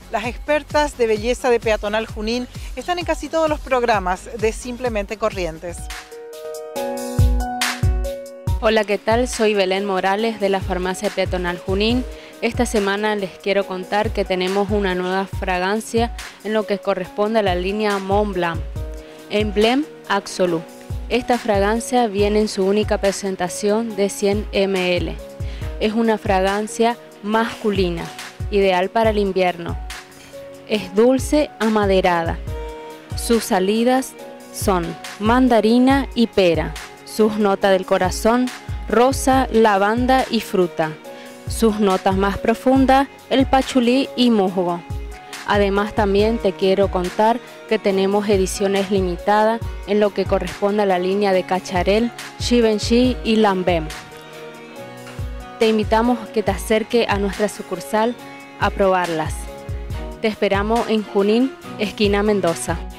Las expertas de belleza de Peatonal Junín están en casi todos los programas de Simplemente Corrientes. Hola, ¿qué tal? Soy Belén Morales de la Farmacia Peatonal Junín. Esta semana les quiero contar que tenemos una nueva fragancia en lo que corresponde a la línea Montblanc, Emblem Absolu. Esta fragancia viene en su única presentación de 100 ml. Es una fragancia masculina, ideal para el invierno. Es dulce amaderada. Sus salidas son mandarina y pera. Sus notas del corazón, rosa, lavanda y fruta. Sus notas más profundas, el pachulí y musgo. Además, también te quiero contar que tenemos ediciones limitadas en lo que corresponde a la línea de Cacharel, Givenchy y Lambert. Te invitamos a que te acerques a nuestra sucursal a probarlas. Te esperamos en Junín, esquina Mendoza.